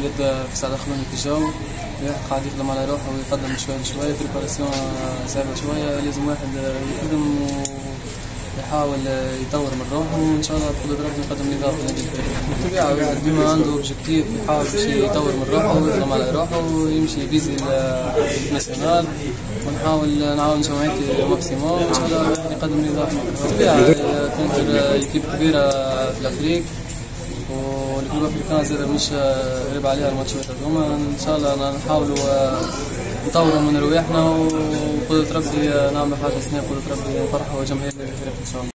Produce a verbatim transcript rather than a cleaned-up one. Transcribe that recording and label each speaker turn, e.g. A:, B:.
A: يبدا في سعد خلوني في الجو، قاعد يخدم على روحه ويقدم شويه بشويه. بريباراسيون صعبه شويه، لازم واحد يخدم ويحاول يطور من روحه، وان شاء الله بقدر ربي يقدم لي ضافه للنادي الكبير. بالطبيعه واحد ديما عنده اوبجيكتيف، يحاول باش يطور من روحه ويخدم على روحه ويمشي يفيزي الناسيونال، ونحاول نعاون جمعيتي ماكسيموم ان شاء الله يقدم لي ضافه. بالطبيعه كونتر ايكيب كبيره في الافريق، والكلوب افريكان زاد مش غريب عليها الماتشات هذوما. ان شاء الله نحاولوا نطوروا من رواحنا، وقدرة ربي نعمل حاجه سنه، قدرة ربي نفرحوا جماهير الفريق ان شاء الله.